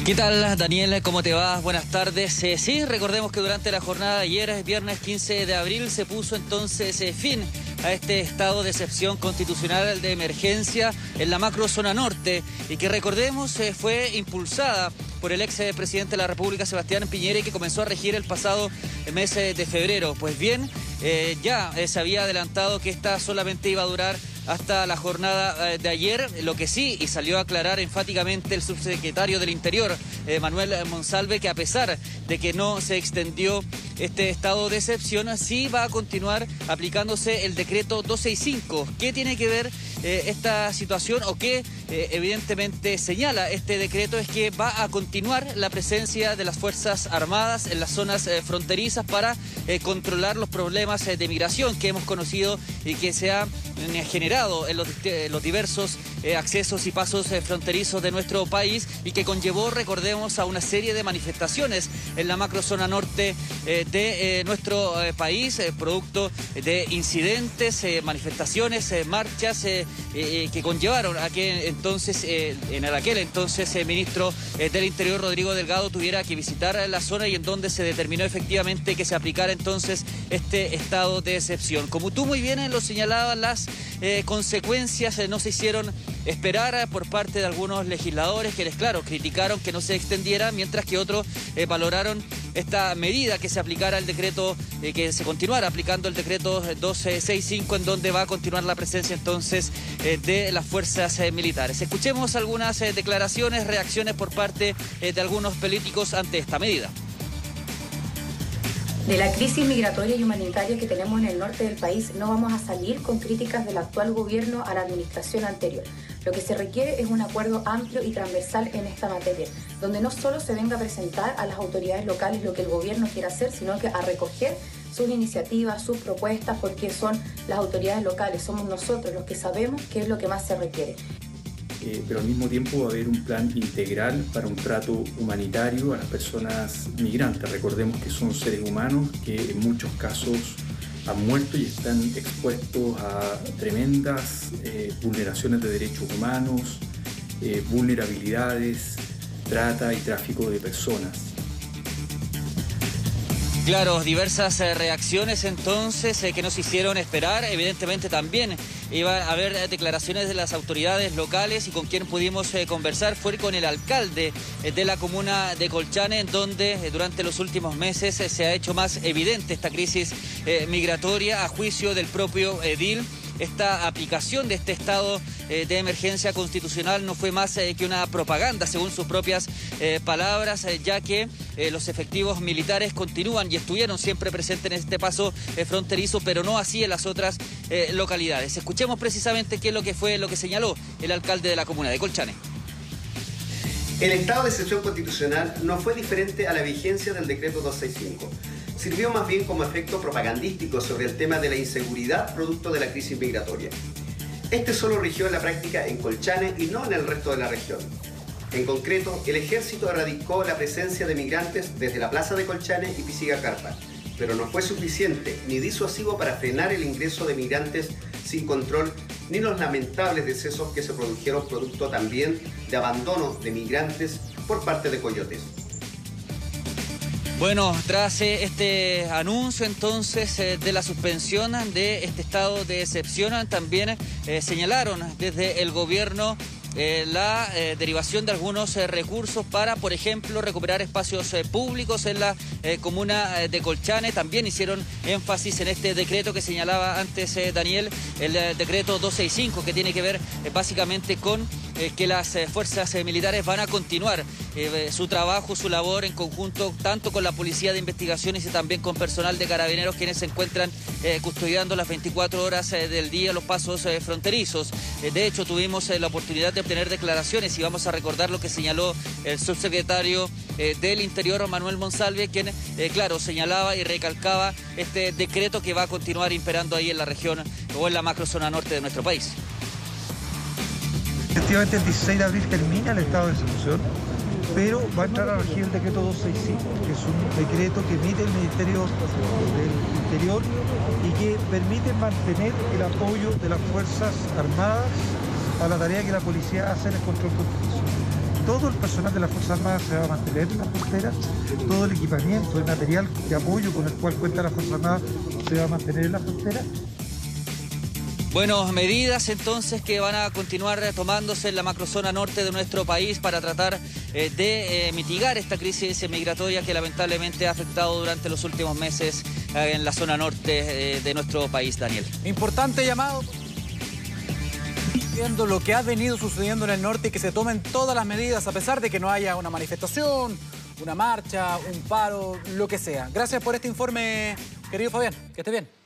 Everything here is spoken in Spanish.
¿Qué tal, Daniel? ¿Cómo te va? Buenas tardes. Sí, recordemos que durante la jornada de ayer, viernes 15 de abril, se puso entonces fin a este estado de excepción constitucional de emergencia en la macrozona norte y que recordemos fue impulsada por el ex presidente de la República, Sebastián Piñera, y que comenzó a regir el pasado mes de febrero. Pues bien, ya se había adelantado que esta solamente iba a durar hasta la jornada de ayer, lo que sí, y salió a aclarar enfáticamente el subsecretario del Interior, Manuel Monsalve, que a pesar de que no se extendió este estado de excepción, sí va a continuar aplicándose el decreto 265. ¿Qué tiene que ver esta situación o qué evidentemente señala este decreto? Es que va a continuar la presencia de las Fuerzas Armadas en las zonas fronterizas para controlar los problemas de migración que hemos conocido y que se ha generado en los diversos accesos y pasos fronterizos de nuestro país y que conllevó, recordemos, a una serie de manifestaciones en la macrozona norte de nuestro país, producto de incidentes, manifestaciones, marchas que conllevaron a que entonces, en aquel entonces, ministro del Interior, Rodrigo Delgado, tuviera que visitar la zona y en donde se determinó efectivamente que se aplicara entonces este estado de excepción. Como tú muy bien lo señalabas, las consecuencias no se hicieron esperar por parte de algunos legisladores que, claro, criticaron que no se extendiera, mientras que otros valoraron esta medida, que se aplicara el decreto, que se continuara aplicando el decreto 265, en donde va a continuar la presencia entonces de las fuerzas militares. Escuchemos algunas declaraciones, reacciones por parte de algunos políticos ante esta medida. De la crisis migratoria y humanitaria que tenemos en el norte del país no vamos a salir con críticas del actual gobierno a la administración anterior. Lo que se requiere es un acuerdo amplio y transversal en esta materia, donde no solo se venga a presentar a las autoridades locales lo que el gobierno quiere hacer, sino que a recoger sus iniciativas, sus propuestas, porque son las autoridades locales, somos nosotros los que sabemos qué es lo que más se requiere. Pero al mismo tiempo va a haber un plan integral para un trato humanitario a las personas migrantes. Recordemos que son seres humanos que en muchos casos han muerto y están expuestos a tremendas vulneraciones de derechos humanos, vulnerabilidades, trata y tráfico de personas. Claro, diversas reacciones entonces que nos hicieron esperar. Evidentemente también iba a haber declaraciones de las autoridades locales, y con quien pudimos conversar fue con el alcalde de la comuna de Colchane, en donde durante los últimos meses se ha hecho más evidente esta crisis migratoria. A juicio del propio edil, esta aplicación de este estado de emergencia constitucional no fue más que una propaganda, según sus propias palabras, ya que los efectivos militares continúan y estuvieron siempre presentes en este paso fronterizo, pero no así en las otras localidades. Escuchemos precisamente qué es lo que fue lo que señaló el alcalde de la comuna de Colchane. El estado de excepción constitucional no fue diferente a la vigencia del decreto 265. Sirvió más bien como efecto propagandístico sobre el tema de la inseguridad producto de la crisis migratoria. Este solo rigió en la práctica en Colchane y no en el resto de la región. En concreto, el ejército erradicó la presencia de migrantes desde la plaza de Colchane y Pisigacarpa, pero no fue suficiente ni disuasivo para frenar el ingreso de migrantes sin control, ni los lamentables decesos que se produjeron producto también de abandono de migrantes por parte de coyotes. Bueno, tras este anuncio entonces de la suspensión de este estado de excepción, también señalaron desde el gobierno la derivación de algunos recursos para, por ejemplo, recuperar espacios públicos en la comuna de Colchane. También hicieron énfasis en este decreto que señalaba antes Daniel, el decreto 265, que tiene que ver básicamente con que las fuerzas militares van a continuar su trabajo, su labor en conjunto, tanto con la Policía de Investigaciones y también con personal de Carabineros, quienes se encuentran custodiando las 24 horas del día los pasos fronterizos. De hecho, tuvimos la oportunidad de obtener declaraciones y vamos a recordar lo que señaló el subsecretario del Interior, Manuel Monsalve, quien, claro, señalaba y recalcaba este decreto que va a continuar imperando ahí en la región o en la macrozona norte de nuestro país. Efectivamente, el 16 de abril termina el estado de excepción, pero va a entrar a regir el decreto 265, que es un decreto que emite el Ministerio del Interior y que permite mantener el apoyo de las Fuerzas Armadas a la tarea que la policía hace en el control fronterizo. todo el personal de las Fuerzas Armadas se va a mantener en la frontera, todo el equipamiento, el material de apoyo con el cual cuenta la Fuerza Armada se va a mantener en la frontera. Bueno, medidas entonces que van a continuar tomándose en la macrozona norte de nuestro país para tratar de mitigar esta crisis migratoria que lamentablemente ha afectado durante los últimos meses en la zona norte de nuestro país, Daniel. Importante llamado, viendo lo que ha venido sucediendo en el norte y que se tomen todas las medidas a pesar de que no haya una manifestación, una marcha, un paro, lo que sea. Gracias por este informe, querido Fabián, que esté bien.